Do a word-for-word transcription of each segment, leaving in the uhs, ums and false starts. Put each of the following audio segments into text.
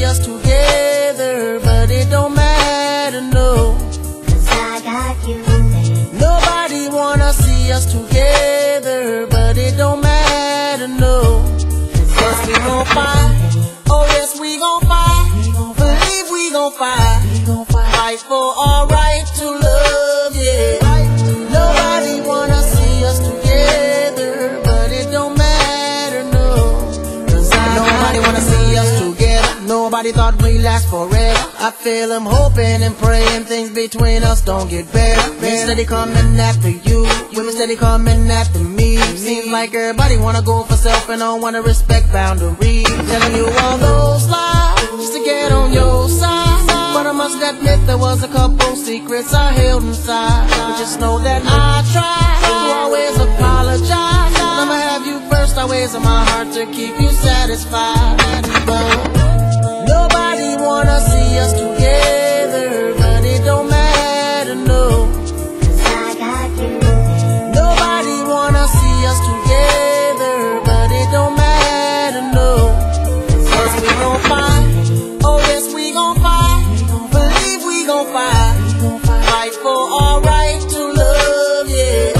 see us together, but it don't matter, no. Cause I got you, babe. Nobody wanna see us together, but it don't matter, no. Cause we gon' fight, oh yes we gon' fight. Believe we gon' fight, fight for our right to love, yeah. Nobody wanna see us together, but it don't matter, no. Cause I nobody wanna see us together. Nobody thought we'd last forever. I feel I'm hoping and praying things between us don't get better. Men steady coming after you, women steady coming after me. Seems like everybody wanna go for self and don't wanna respect boundaries. Telling you all those lies just to get on your side. But I must admit there was a couple secrets I held inside. But just know that I try to always apologize. I'ma have you first always in my heart to keep you satisfied. But nobody wanna see us together, but it don't matter, no. Cause I got you, babe. Nobody wanna see us together, but it don't matter, no. Cause we gon' fight, oh yes we gon' fight. Believe we gon' fight, fight for our right to love, yeah.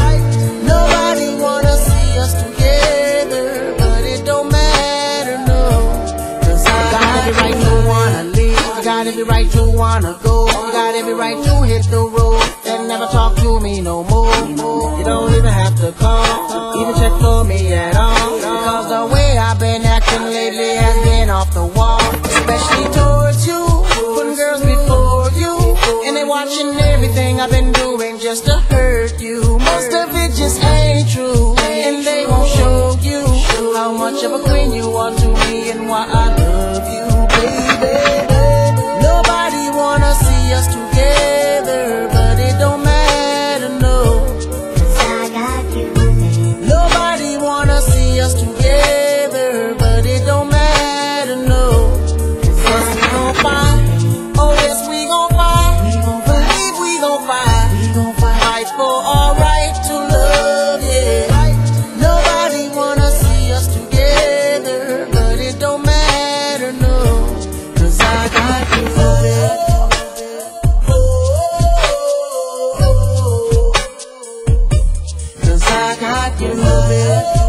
Nobody wanna see us together, but it don't matter, no. Cause I got every right to wanna leave, I got every right to wanna go, I got every right to hit the road and never talk to me no more. You don't even have to call, even check for me at all, because the way I've been acting lately has been off the wall. Especially towards you, putting girls before you, and they watching everything I've been doing just to hurt you. Most of it just ain't true, and they won't show you how much of a queen you are to me and why I love you, baby. Nobody wanna see us together, but it don't matter, no. Cause I got you, babe. Nobody wanna see us together, but it don't matter, no. Cause we gon' fight, oh yes we gon' fight. Believe we gon' fight, fight for our right to love, yeah. Nobody wanna see us together, but it don't matter, no. Cause I got you, baby. Cause I got you, baby.